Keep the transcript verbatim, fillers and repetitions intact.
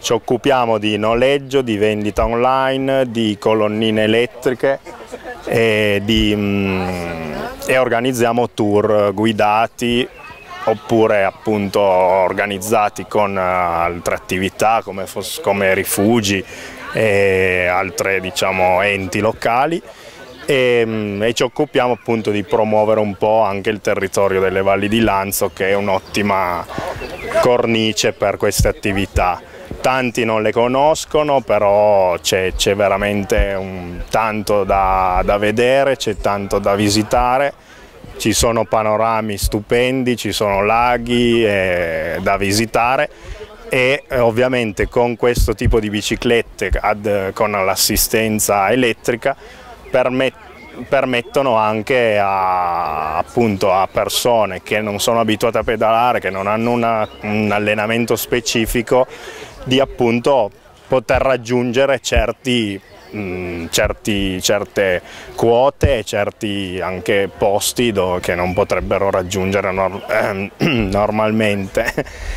ci occupiamo di noleggio, di vendita online, di colonnine elettriche e, di, mm, e organizziamo tour guidati oppure appunto organizzati con altre attività come, come rifugi e altre, diciamo, enti locali. E, e ci occupiamo appunto di promuovere un po' anche il territorio delle Valli di Lanzo, che è un'ottima cornice per queste attività. Tanti non le conoscono, però c'è veramente un, tanto da, da vedere, c'è tanto da visitare, ci sono panorami stupendi, ci sono laghi eh, da visitare. E ovviamente con questo tipo di biciclette ad, con l'assistenza elettrica permet, permettono anche a, appunto, a persone che non sono abituate a pedalare, che non hanno una, un allenamento specifico, di appunto poter raggiungere certi, mh, certi, certe quote e certi anche posti dove, che non potrebbero raggiungere nor, eh, normalmente.